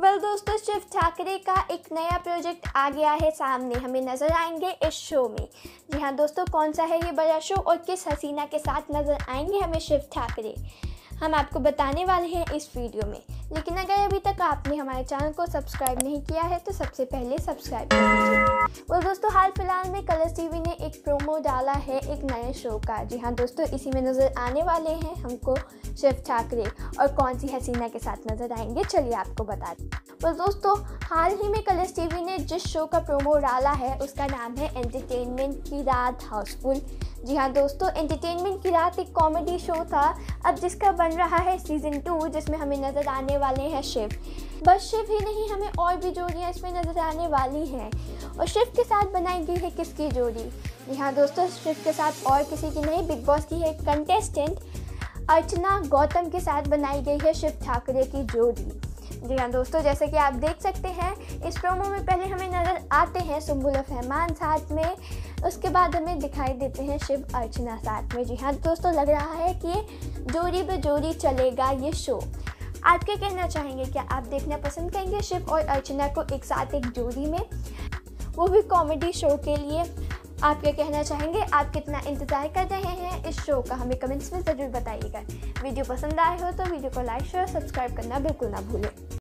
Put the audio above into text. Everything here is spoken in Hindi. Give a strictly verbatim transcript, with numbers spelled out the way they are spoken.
वेल दोस्तों, शिव ठाकरे का एक नया प्रोजेक्ट आ गया है सामने, हमें नज़र आएंगे इस शो में। जी हाँ दोस्तों, कौन सा है ये बड़ा शो और किस हसीना के साथ नज़र आएंगे हमें शिव ठाकरे, हम आपको बताने वाले हैं इस वीडियो में। लेकिन अगर अभी तक आपने हमारे चैनल को सब्सक्राइब नहीं किया है तो सबसे पहले सब्सक्राइब कर लीजिए। और दोस्तों, हाल फिलहाल में कलर्स टीवी ने एक प्रोमो डाला है एक नए शो का। जी हाँ दोस्तों, इसी में नज़र आने वाले हैं हमको शिव ठाकरे, और कौन सी हसीना के साथ नज़र आएंगे चलिए आपको बता दें। तो दोस्तों, हाल ही में कलर्स टीवी ने जिस शो का प्रोमो डाला है उसका नाम है एंटरटेनमेंट की रात हाउसफुल। जी हाँ दोस्तों, एंटरटेनमेंट की रात एक कॉमेडी शो था, अब जिसका बन रहा है सीज़न टू, जिसमें हमें नज़र आने वाले हैं शिव। बस शिव ही नहीं, हमें और भी जोड़ियाँ इसमें नज़र आने वाली हैं। और शिव के साथ बनाई गई है किसकी जोड़ी? जी हाँ दोस्तों, शिव के साथ और किसी की नहीं, बिग बॉस की है कंटेस्टेंट अर्चना गौतम के साथ बनाई गई है शिव ठाकरे की जोड़ी। जी हाँ दोस्तों, जैसे कि आप देख सकते हैं इस प्रोमो में पहले हमें नज़र आते हैं सुम्बुल रहमान साथ में, उसके बाद हमें दिखाई देते हैं शिव अर्चना साथ में। जी हाँ दोस्तों, लग रहा है कि जोड़ी पे जोड़ी चलेगा ये शो। आप क्या कहना चाहेंगे? क्या आप देखना पसंद करेंगे शिव और अर्चना को एक साथ एक जोड़ी में, वो भी कॉमेडी शो के लिए? आप क्या कहना चाहेंगे? आप कितना इंतज़ार कर रहे हैं इस शो का? हमें कमेंट्स में ज़रूर बताइएगा। वीडियो पसंद आए हो तो वीडियो को लाइक शेयर सब्सक्राइब करना बिल्कुल ना भूलें।